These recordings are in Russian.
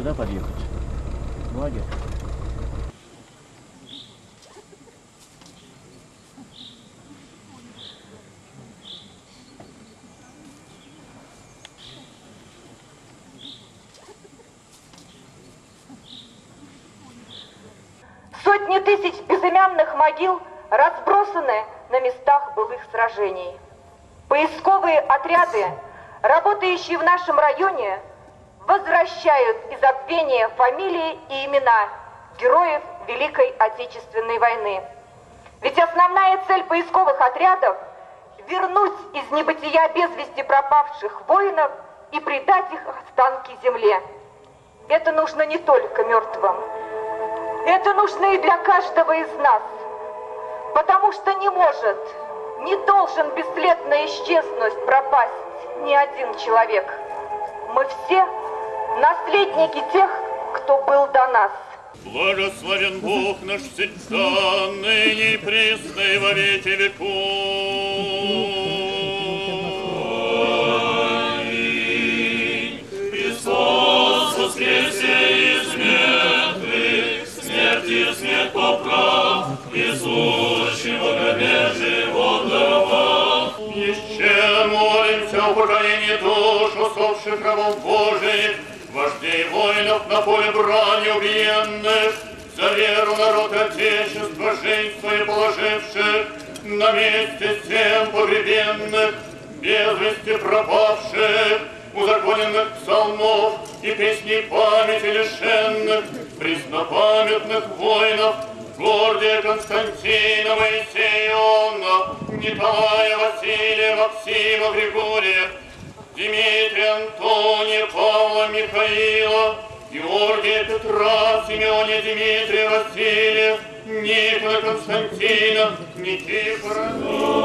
сюда подъехать. Молодец. Сотни тысяч безымянных могил разбросаны на местах былых сражений. Поисковые отряды, работающие в нашем районе, возвращают из забвения фамилии и имена героев Великой Отечественной войны. Ведь основная цель поисковых отрядов – вернуть из небытия без вести пропавших воинов и предать их останки земле. Это нужно не только мертвым. Это нужно и для каждого из нас. Потому что не может, не должен бесследно исчезнуть, пропасть ни один человек. Мы все наследники тех, кто был до нас. Благословен Бог наш всегда, ныне и присно и во веки веков. Аминь. Христос воскресе из мертвых, смертью смерть поправ, и сущего гробе живот даровав. Еще молимся о поколении душ усопших рабов Божиих, вождей воинов на поле брани убиенных, за веру народ Отечества, жизнь свою положивших, на месте всем погребенных, без вести пропавших, узаконенных псалмов и песней памяти лишенных, преснопамятных воинов, Гордия Константина, Моисея Иоанна, Николая, Василия, Максима, Григория, Дмитрия, Антония, Павла, Михаила, Георгия, Петра, Симеония, Дмитрия, Василия, Никола, Константина, Никифора.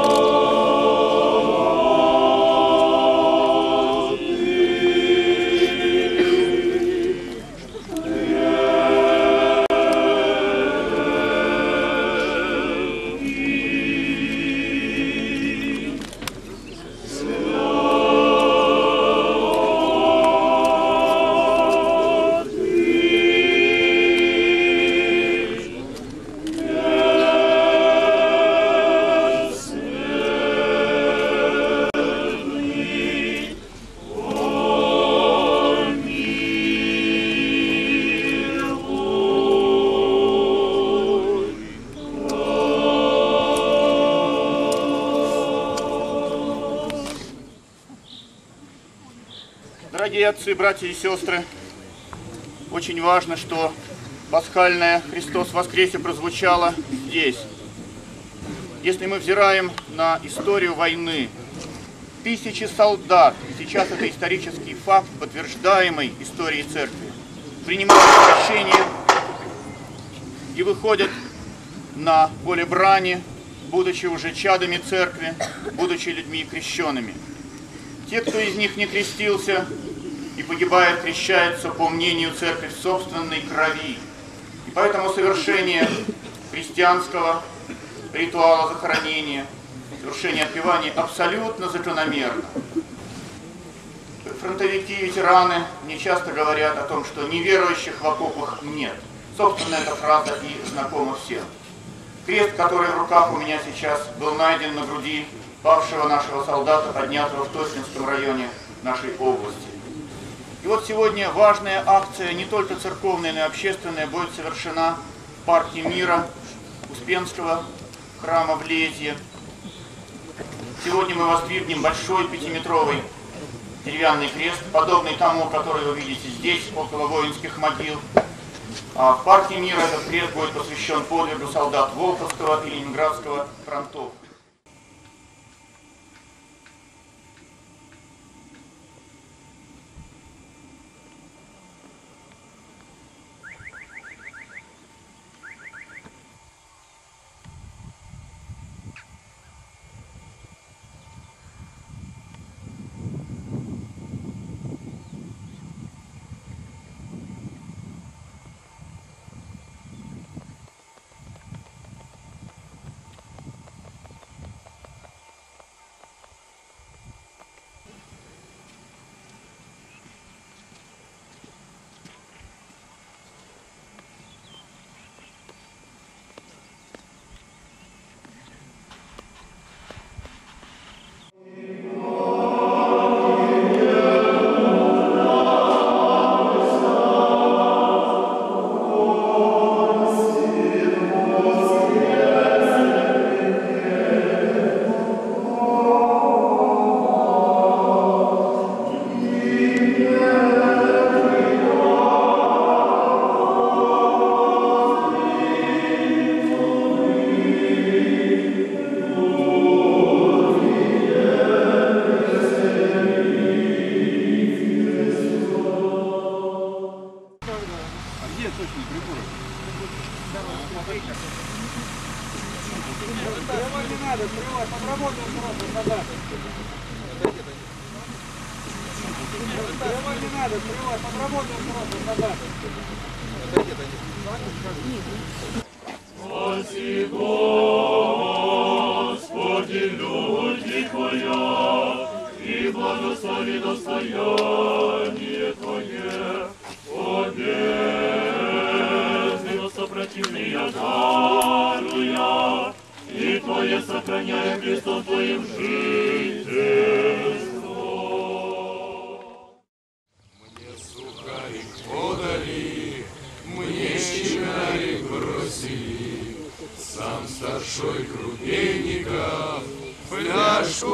Дорогие отцы, братья и сестры, очень важно, что пасхальное «Христос воскресе» прозвучало здесь. Если мы взираем на историю войны, тысячи солдат, и сейчас это исторический факт, подтверждаемый историей церкви, принимают решение и выходят на поле брани, будучи уже чадами церкви, будучи людьми крещенными. Те, кто из них не крестился и погибает, крещается по мнению церкви в собственной крови. И поэтому совершение христианского ритуала захоронения, совершение отпевания абсолютно закономерно. Фронтовики, ветераны не часто говорят о том, что неверующих в окопах нет. Собственно, эта фраза и знакома всем. Крест, который в руках у меня сейчас, был найден на груди павшего нашего солдата, поднятого в Тоснинском районе нашей области. И вот сегодня важная акция, не только церковная, но и общественная, будет совершена в Парке Мира Успенского храма в Лезье. Сегодня мы воздвигнем большой 5-метровый деревянный крест, подобный тому, который вы видите здесь, около воинских могил. А в Парке Мира этот крест будет посвящен подвигу солдат Волховского и Ленинградского фронтов. надо, скрывай, подработаем просто назад. Скрывай не надо, скрывай, подработаем просто назад. Спаси, Господи, люди Твоя, и благослови достояние Твое, обезьяно сопротивления даруя, и Твое сохраняя Христом Твоим жительство. Мне сухарик подали, мне щемярик бросили, сам старшой крупейников фляжку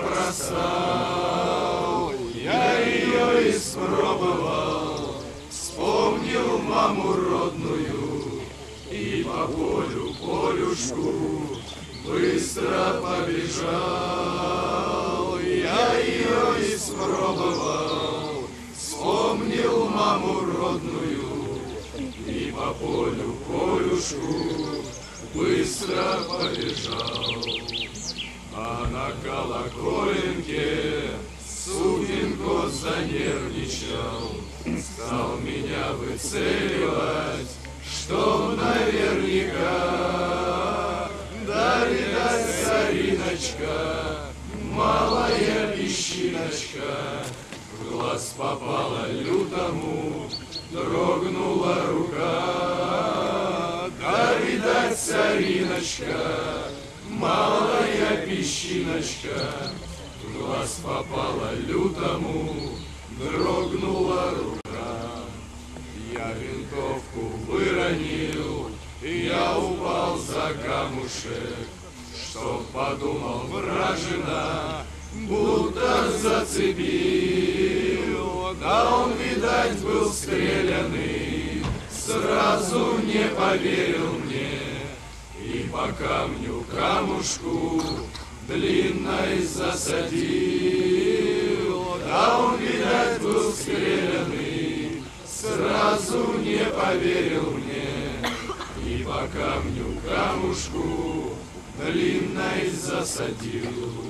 опросал. Я ее испробовал, вспомнил маму родную, и по полю полюшку быстро побежал. Я ее испробовал, вспомнил маму родную, и по полю полюшку быстро побежал. А на колоколенке Сукин-кот занервничал, стал меня выцеливать, чтоб наверняка. Да, видать, цариночка, малая песчиночка, в глаз попала лютому, дрогнула рука. Да, видать, цариночка, малая песчиночка, в глаз попала лютому, дрогнула рука. Я винтовку выронил, я упал за камушек, что подумал вражина, будто зацепил. Да он, видать, был стреляный, сразу не поверил мне, и по камню камушку длинной засадил. Да он, видать, был стреляный, сразу не поверил мне, и по камню камушку длинной засадил.